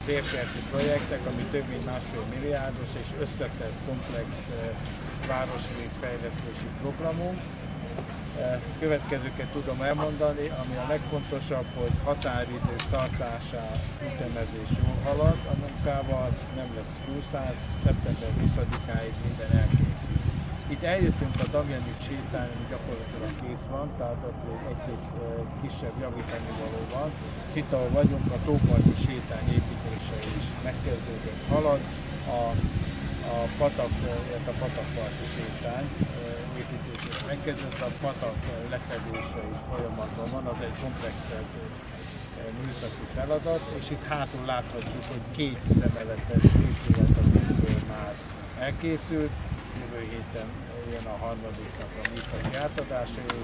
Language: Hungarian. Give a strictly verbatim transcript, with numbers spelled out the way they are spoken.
vérkerti projektek, ami több mint másfél milliárdos és összetett komplex városrészfejlesztési programunk. Következőket tudom elmondani, ami a legfontosabb, hogy határidők tartását ütemezés jól halad a munkával, nem lesz csúszás, szeptember huszadikáig minden elkészül. Itt eljöttünk a Damjanit sétálni, ami gyakorlatilag kész van, tehát ott egy-egy kisebb javítani való van. És itt, ahol vagyunk, a tóparti sétány építése is megkezdődött, halad. A, a patak, a patakparti sétány építése megkezdődött, a patak lefedése is folyamatban van, az egy komplexebb műszaki feladat, és itt hátul láthatjuk, hogy két szemeletes épület a vízből már elkészült. Jövő héten jön a harmadiknak a műszaki átadása.